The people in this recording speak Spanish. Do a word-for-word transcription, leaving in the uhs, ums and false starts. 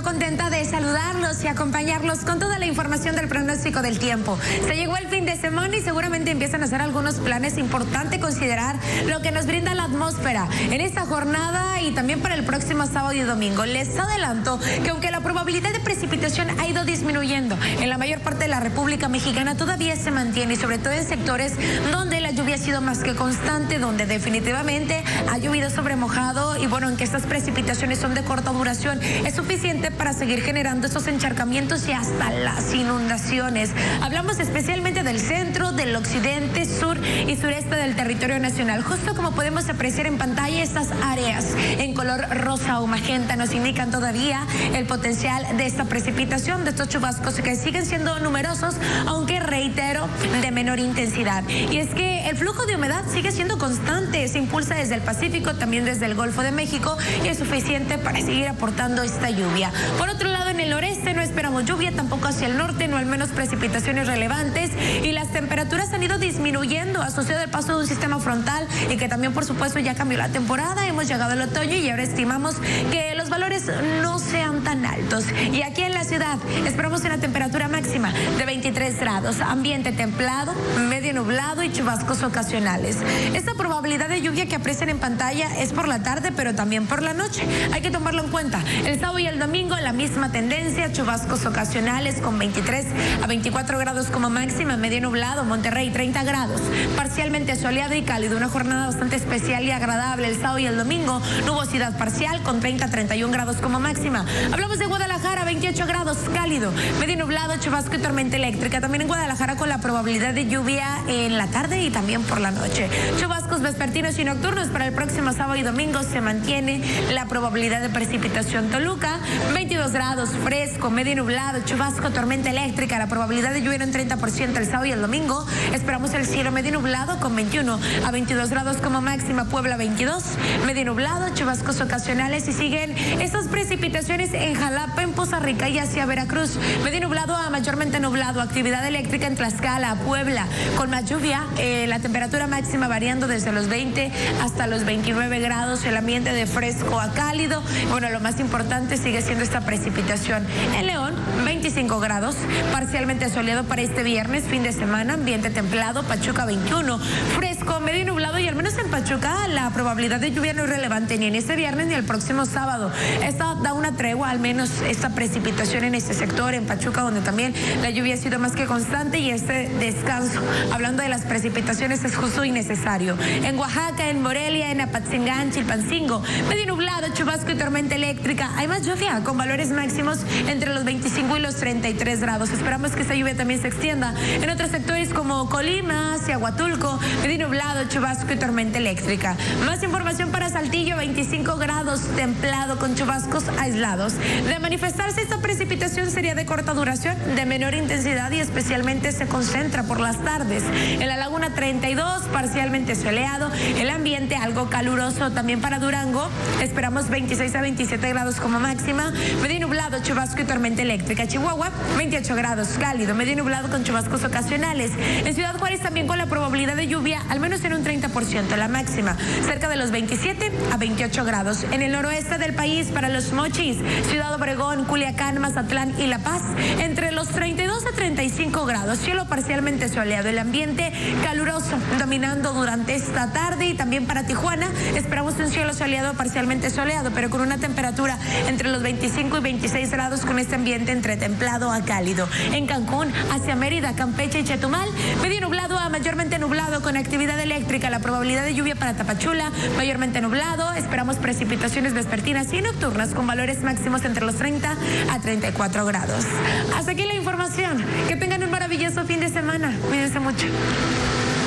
yo contenta de saludarlos y acompañarlos con toda la información del pronóstico del tiempo. Se llegó el fin de semana y seguramente empiezan a hacer algunos planes. Importante considerar lo que nos brinda la atmósfera en esta jornada y también para el próximo sábado y domingo. Les adelanto que aunque la probabilidad de precipitación ha ido disminuyendo en la mayor parte de la República Mexicana, todavía se mantiene, y sobre todo en sectores donde la lluvia ha sido más que constante, donde definitivamente ha llovido sobre mojado y bueno, en que estas precipitaciones son de corta duración, es suficiente para seguir generando estos encharcamientos y hasta las inundaciones. Hablamos especialmente del centro, del occidente, sur y sureste del territorio nacional. Justo como podemos apreciar en pantalla, estas áreas en color rosa o magenta nos indican todavía el potencial de esta precipitación, de estos chubascos que siguen siendo numerosos, aunque reitero, de menor intensidad. Y es que el flujo de humedad sigue siendo constante, se impulsa desde el Pacífico, también desde el Golfo de México, y es suficiente para seguir aportando esta lluvia. Por otro lado, en el noreste no esperamos lluvia, tampoco hacia el norte, no al menos precipitaciones relevantes, y las temperaturas han ido disminuyendo asociado al paso de un sistema frontal y que también, por supuesto, ya cambió la temporada. Hemos llegado al otoño y ahora estimamos que los valores no sean tan altos. Y aquí en la ciudad esperamos una temperatura máxima de veintitrés grados, ambiente templado, medio nublado y chubascos ocasionales. Esta probabilidad de lluvia que aprecian en pantalla es por la tarde, pero también por la noche. Hay que tomarlo en cuenta. El sábado y el domingo la misma tendencia, chubascos ocasionales con veintitrés a veinticuatro grados como máxima, medio nublado, Monterrey treinta grados, parcialmente soleado y cálido, una jornada bastante especial y agradable el sábado y el domingo, nubosidad parcial con treinta a treinta y un grados como máxima. Hablamos de Guadalajara, veintiocho grados, cálido, medio nublado, chubasco y tormenta eléctrica. También en Guadalajara con la probabilidad de lluvia en la tarde y también por la noche. Chubascos vespertinos y nocturnos para el próximo sábado y domingo, se mantiene la probabilidad de precipitación. Toluca, veintidós grados, fresco, medio nublado, chubasco, tormenta eléctrica, la probabilidad de lluvia en treinta por ciento el sábado y el domingo. Esperamos el cielo medio nublado con veintiuno a veintidós grados como máxima. Puebla veintidós, medio nublado, chubascos ocasionales, y siguen estas precipitaciones en Jalapa, en Poza Rica y hacia Veracruz. Medio nublado a mayormente nublado, actividad eléctrica en Tlaxcala, Puebla, con más lluvia, eh, la temperatura máxima variando desde los veinte hasta los veintinueve grados, el ambiente de fresco a cálido. Bueno, lo más importante sigue siendo esta precipitación. En León, veinticinco grados, parcialmente soleado para este viernes, fin de semana, ambiente templado. Pachuca veintiuno, fresco, medio nublado, y al menos en Pachuca la probabilidad de lluvia no es relevante ni en este viernes ni el próximo sábado. Esta da una tregua, al menos esta precipitación en este sector, en Pachuca, donde también la lluvia ha sido más que constante, y este descanso, hablando de las precipitaciones, es justo y necesario. En Oaxaca, en Morelia, en Apatzingán, Chilpancingo, medio nublado, chubasco y tormenta eléctrica. Hay más lluvia con valores máximos entre los veinticinco y los treinta y tres grados. Esperamos que esta lluvia también se extienda en otros sectores como Colima, hacia Huatulco, medio nublado, chubasco y tormenta eléctrica. Más información para Saltillo, veinticinco grados, templado con chubascos aislados. De manifestarse esta precipitación sería de corta duración, de menor intensidad y especialmente se concentra por las tardes. En la Laguna treinta y dos, parcialmente soleado, el ambiente algo caluroso también para Durango. Esperamos veintiséis a veintisiete grados como máxima, medio nublado, chubasco y tormenta eléctrica. Chihuahua, veintiocho grados, cálido, medio nublado con chubascos ocasionales. En Ciudad Juárez también con la probabilidad de lluvia al menos en un treinta por ciento, la máxima cerca de los veintisiete a veintiocho grados. En el noroeste del país, para los Mochis, Ciudad Obregón, Culiacán, Mazatlán y La Paz, entre los treinta y dos a treinta y cinco grados, cielo parcialmente soleado, el ambiente caluroso dominando durante esta tarde. Y también para Tijuana esperamos un cielo soleado, parcialmente soleado, pero con una temperatura entre los veinticinco y veintiséis grados, con este ambiente entre templado a cálido. En Cancún, hacia Mérida, Campeche y Chetumal, medio nublado a mayormente nublado con actividad eléctrica, la probabilidad de lluvia para Tapachula, mayormente nublado. Esperamos precipitaciones vespertinas y nocturnas con valores máximos entre los treinta a treinta y cuatro grados. Hasta aquí la información. Que tengan un maravilloso fin de semana. Cuídense mucho.